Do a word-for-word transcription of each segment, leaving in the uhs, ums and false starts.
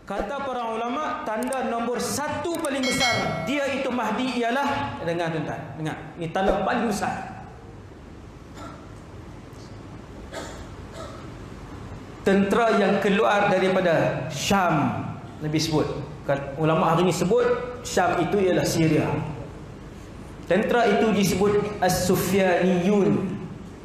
Kata para ulama, tanda nombor satu paling besar dia itu Mahdi ialah, dengar tuan-tuan, dengar, ini tanda paling besar. Tentera yang keluar daripada Syam, Nabi sebut. Ulama hari ini sebut Syam itu ialah Syria. Tentera itu disebut As-Sufyaniyun,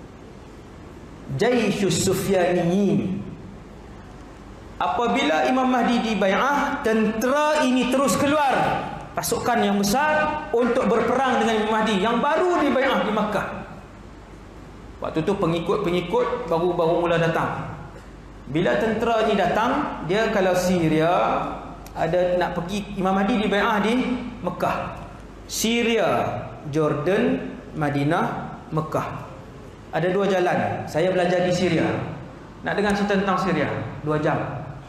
Jaisyus Sufyaniyin. Apabila Imam Mahdi dibai'ah, tentera ini terus keluar, pasukan yang besar untuk berperang dengan Imam Mahdi yang baru dibai'ah di Makkah. Waktu tu pengikut-pengikut baru-baru mula datang. Bila tentera ni datang, dia kalau Syria ada nak pergi, Imam Mahdi dibai'ah di Mekah. Syria, Jordan, Madinah, Mekah. Ada dua jalan. Saya belajar di Syria. Nak dengar cerita tentang Syria, dua jam.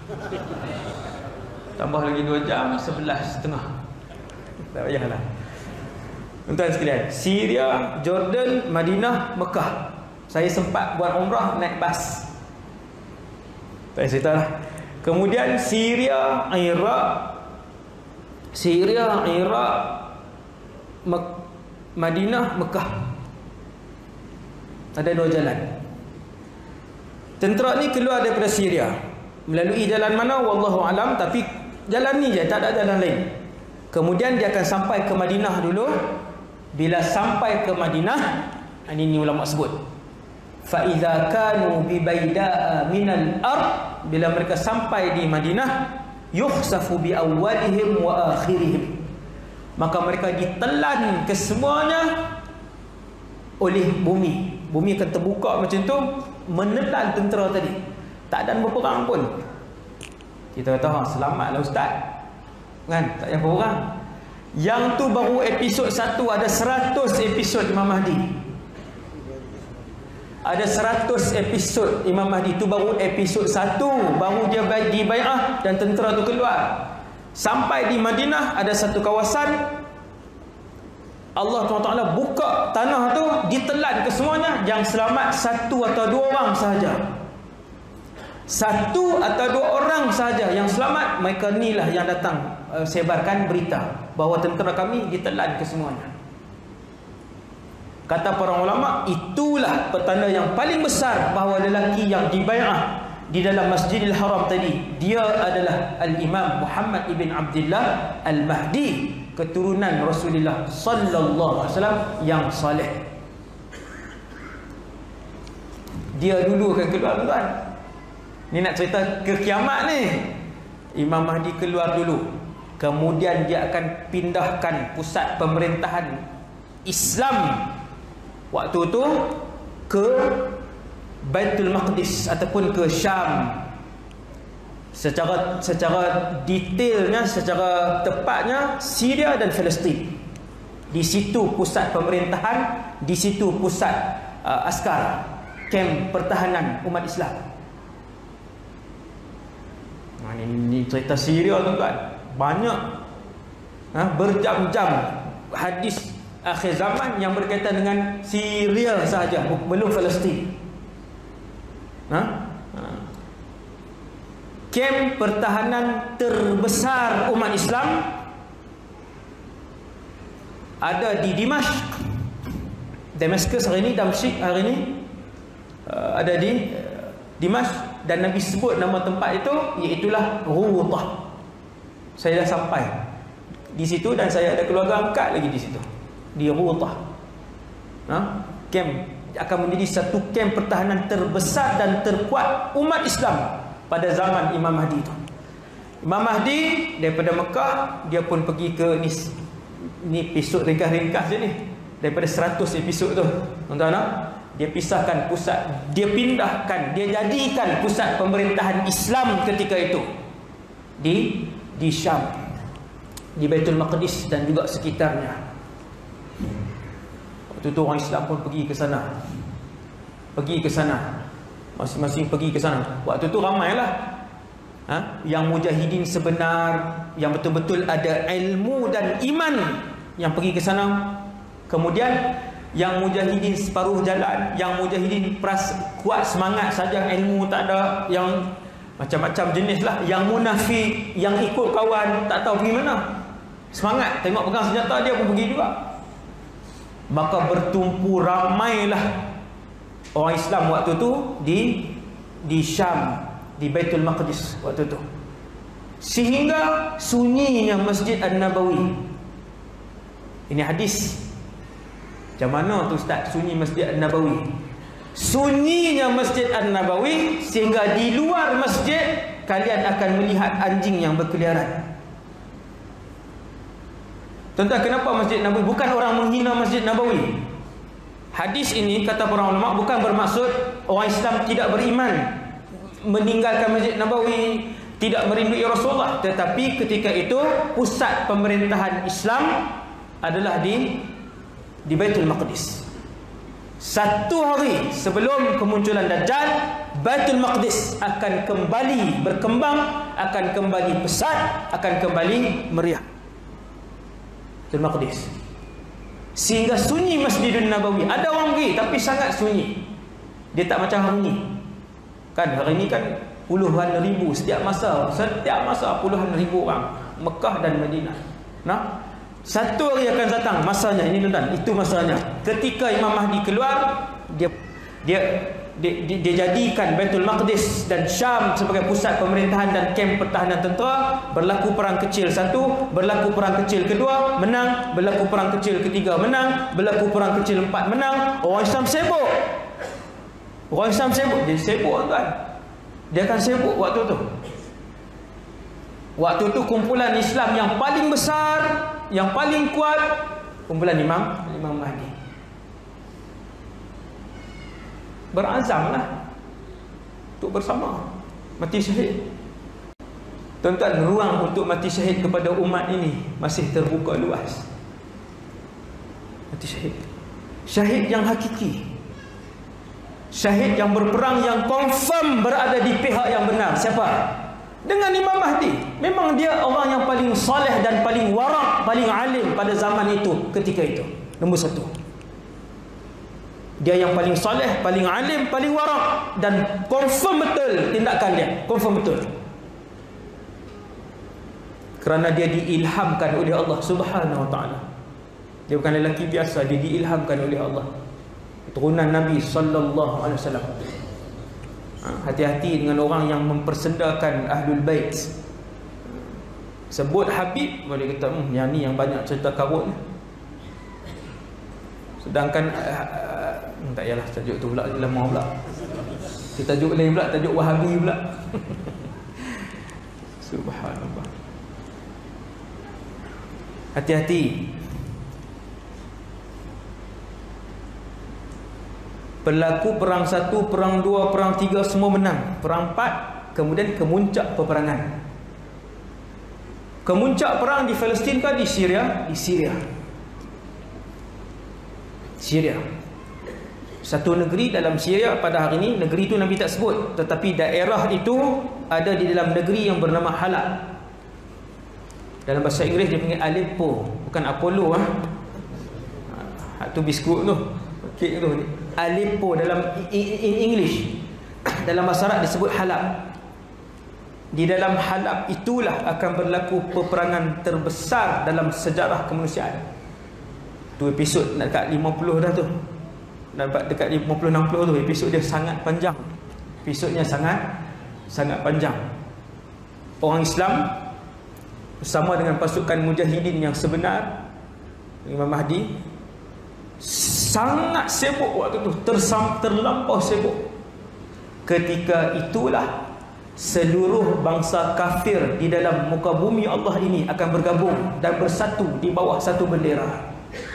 Tambah lagi dua jam, sebelas setengah. Tak payahlah. Tuan-tuan sekalian, Syria, Jordan, Madinah, Mekah. Saya sempat buat umrah naik bas. Tak cerita lah. Kemudian Syria, Iraq, Syria, Iraq, Mek- Madinah, Mekah. Ada dua jalan. Tentera ni keluar daripada Syria. Melalui jalan mana wallahu alam, tapi jalan ni je, tak ada jalan lain. Kemudian dia akan sampai ke Madinah dulu. Bila sampai ke Madinah, ini, ini ulama sebut, fa idza kanu bi baida'a minal ard, bila mereka sampai di Madinah, yukhsafu bi awwalihim wa akhirihim, maka mereka ditelan kesemuanya oleh bumi. Bumi akan terbuka macam tu, menelan tentera tadi. Tak ada berperang pun. Kita kata, ha, selamatlah ustaz, kan? Tak payah berperang. Yang tu baru episod satu, ada seratus episod Imam Mahdi. Ada seratus episod Imam Mahdi. Tu baru episod satu, baru dia dibai'ah dan tentera tu keluar. Sampai di Madinah ada satu kawasan, Allah subhanahu wa taala buka tanah tu, ditelan kesemuanya. Yang selamat satu atau dua orang sahaja. Satu atau dua orang sahaja yang selamat. Mereka inilah yang datang uh, sebarkan berita bahawa tentera kami ditelan kesemuanya. Kata para ulama, itulah petanda yang paling besar bahawa lelaki yang dibai'ah di dalam Masjidil Haram tadi, dia adalah Al-Imam Muhammad ibn Abdullah Al-Mahdi, keturunan Rasulullah sallallahu alaihi wasallam yang saleh. Dia dulu akan keluar, tuan. Ni nak cerita ke kiamat ni. Imam Mahdi keluar dulu. Kemudian dia akan pindahkan pusat pemerintahan Islam waktu tu ke Baitul Maqdis ataupun ke Syam. Secara secara detailnya, secara tepatnya Syria dan Palestin. Di situ pusat pemerintahan, di situ pusat uh, askar, kem pertahanan umat Islam. Nah, ini, ini cerita Syria, tuan-tuan. Banyak, ha, berjam-jam hadis akhir zaman yang berkaitan dengan Syria sahaja, belum Palestin. Ha? Ha. Kem pertahanan terbesar umat Islam ada di Dimashq, Damascus hari ini, Damsyik hari ini, uh, ada di uh, Dimashq. Dan Nabi sebut nama tempat itu, iaitulah Ghutah. Saya dah sampai di situ dan saya ada keluarga angkat lagi di situ, di Ghutah. Ha? Kem akan menjadi satu kem pertahanan terbesar dan terkuat umat Islam pada zaman Imam Mahdi itu. Imam Mahdi daripada Mekah, dia pun pergi ke ni, ni episod ringkas-ringkas je ni, daripada seratus episod tu, tuan-tuan. Dia pisahkan pusat, dia pindahkan, dia jadikan pusat pemerintahan Islam ketika itu di di Syam, di Baitul Maqdis dan juga sekitarnya. Waktu tu orang Islam pun pergi ke sana. Pergi ke sana. Masing-masing pergi ke sana. Waktu tu ramailah, ha? Yang mujahidin sebenar, yang betul-betul ada ilmu dan iman, yang pergi ke sana. Kemudian yang mujahidin separuh jalan, yang mujahidin peras, kuat semangat saja, ilmu tak ada, yang Macam-macam jenis lah. Yang munafik, yang ikut kawan, tak tahu pergi mana. Semangat, tengok pegang senjata dia pun pergi juga. Maka bertumpu ramailah orang Islam waktu tu di di Syam, di Baitul Maqdis waktu tu. Sehingga sunyinya Masjid An-Nabawi. Ini hadis. Macam mana tu Ustaz sunyi Masjid An-Nabawi? Sunyinya Masjid An-Nabawi sehingga di luar masjid kalian akan melihat anjing yang berkeliaran. Tuan-tuan, kenapa Masjid Nabawi? Bukan orang menghina Masjid Nabawi. Hadis ini kata para ulama bukan bermaksud orang Islam tidak beriman, meninggalkan Masjid Nabawi, tidak merindui Rasulullah. Tetapi ketika itu pusat pemerintahan Islam adalah di di Baitul Maqdis. Satu hari sebelum kemunculan Dajjal, Baitul Maqdis akan kembali berkembang, akan kembali pesat, akan kembali meriah. Baitul Maqdis. Sehingga sunyi Masjidun Nabawi. Ada orang pergi tapi sangat sunyi. Dia tak macam hari ini. Kan hari ini kan puluhan ribu setiap masa, setiap masa puluhan ribu orang Mekah dan Madinah. Nah, satu hari akan datang masanya ini tuan-tuan, itu masanya. Ketika Imam Mahdi keluar, dia dia dia, dia, dia jadikan Baitul Maqdis dan Syam sebagai pusat pemerintahan dan kem pertahanan tentera. Berlaku perang kecil satu, berlaku perang kecil kedua, menang, berlaku perang kecil ketiga, menang, berlaku perang kecil empat, menang. Orang Islam sibuk. Orang Islam sibuk, dia sibuk tuan. Dia akan sibuk waktu tu. Waktu tu kumpulan Islam yang paling besar, yang paling kuat, kumpulan Imam Imam Mahdi. Berazamlah untuk bersama mati syahid. Tuan-tuan, ruang untuk mati syahid kepada umat ini masih terbuka luas. Mati syahid, syahid yang hakiki, syahid yang berperang, yang confirm berada di pihak yang benar. Siapa? Dengan Imam Mahdi. Memang dia orang yang paling soleh dan paling warak, paling alim pada zaman itu, ketika itu. Nombor satu. Dia yang paling soleh, paling alim, paling warak, dan confirm betul tindakan dia. Confirm betul. Kerana dia diilhamkan oleh Allah Subhanahu wa taala. Dia bukan lelaki biasa, dia diilhamkan oleh Allah. Turunan Nabi sallallahu alaihi wasallam. Hati-hati dengan orang yang mempersendakan Ahlul Bait. Sebut Habib, boleh kata hmm, yang ni yang banyak cerita karut ni. Sedangkan uh, uh, tak yalah, tajuk tu pula lama pula. Kita tajuk lain pula, tajuk Wahabi pula. Subhanallah. Hati-hati. Berlaku perang satu, perang dua, perang tiga, semua menang. Perang empat, kemudian kemuncak peperangan. Kemuncak perang di Palestin ke di Syria? Di Syria. Syria. Satu negeri dalam Syria pada hari ini, negeri itu Nabi tak sebut, tetapi daerah itu ada di dalam negeri yang bernama Halab. Dalam bahasa Inggeris dia panggil Aleppo, bukan Apollo ah. Ha, tu biskut tu. Kek tu ni. Aleppo dalam in English. Dalam bahasa Arab disebut Halab. Di dalam Halab itulah akan berlaku peperangan terbesar dalam sejarah kemanusiaan. Tu episod nak dekat lima puluh dah tu. Dapat dekat lima puluh enam puluh tu, episod dia sangat panjang. Episodnya sangat sangat panjang. Orang Islam bersama dengan pasukan mujahidin yang sebenar, Imam Mahdi sangat sibuk waktu tu, tersam, terlampau sibuk. Ketika itulah seluruh bangsa kafir di dalam muka bumi Allah ini akan bergabung dan bersatu di bawah satu bendera.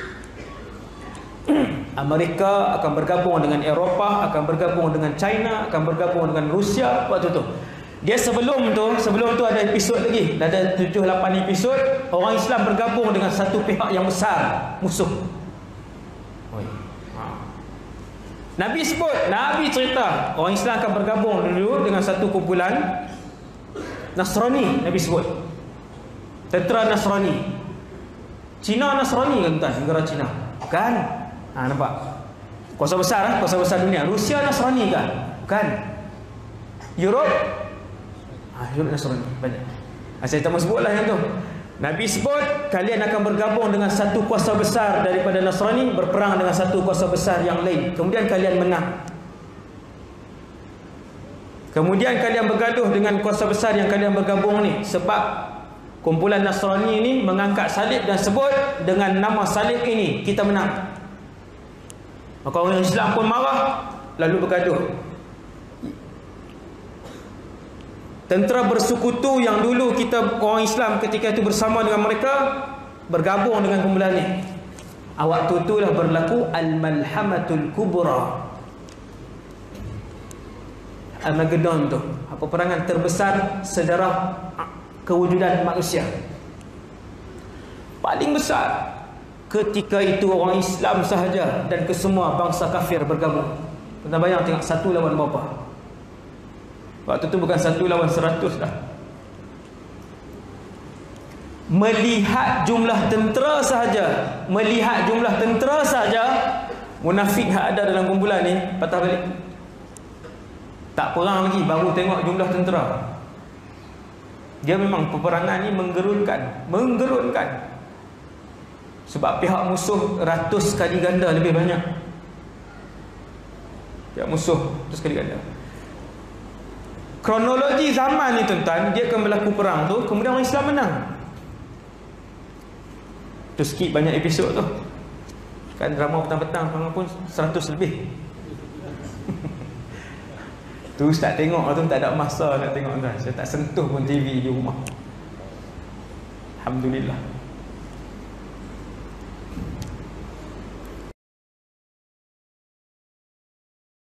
Amerika akan bergabung dengan Eropah, akan bergabung dengan China, akan bergabung dengan Rusia waktu tu. Dia sebelum tu, sebelum tu ada episod lagi, ada tujuh lapan episod orang Islam bergabung dengan satu pihak yang besar, musuh. Nabi sebut, Nabi cerita orang Islam akan bergabung dulu dengan satu kumpulan Nasrani. Nabi sebut tentera Nasrani, Cina Nasrani kan tuan, negara Cina kan? Ha, nampak kuasa besar, kuasa besar dunia. Rusia Nasrani kan? Bukan. Europe Tahdun Nasrani banyak. Ha, saya tak mau sebutlah yang tu. Nabi sebut kalian akan bergabung dengan satu kuasa besar daripada Nasrani, berperang dengan satu kuasa besar yang lain, kemudian kalian menang. Kemudian kalian bergaduh dengan kuasa besar yang kalian bergabung ni, sebab kumpulan Nasrani ini mengangkat salib dan sebut dengan nama salib ini kita menang. Maka orang Islam pun marah, lalu bergaduh. Tentera bersekutu yang dulu kita orang Islam ketika itu bersama dengan mereka, bergabung dengan kumpulan ini. Waktu itulah berlaku Al-Malhamatul Kubra, Armageddon tu, peperangan terbesar sejarah kewujudan manusia. Paling besar. Ketika itu orang Islam sahaja dan kesemua bangsa kafir bergabung. Tuan bayang tengok satu lawan berapa? Waktu tu bukan satu lawan seratus dah. Melihat jumlah tentera sahaja, melihat jumlah tentera sahaja, munafik yang ada dalam kumpulan ni patah balik. Tak perang lagi, baru tengok jumlah tentera. Dia memang peperangan ni menggerunkan, menggerunkan. Sebab pihak musuh ratus kali ganda lebih banyak. Pihak musuh ratus kali ganda. Kronologi zaman ni tuan-tuan, dia akan berlaku perang tu, kemudian orang Islam menang. Tu sikit banyak episod tu. Kan drama petang-petang pun seratus lebih. Tu Ustaz tengok tu, tak ada masa nak tengok tuan. Saya tak sentuh pun T V di rumah. Alhamdulillah.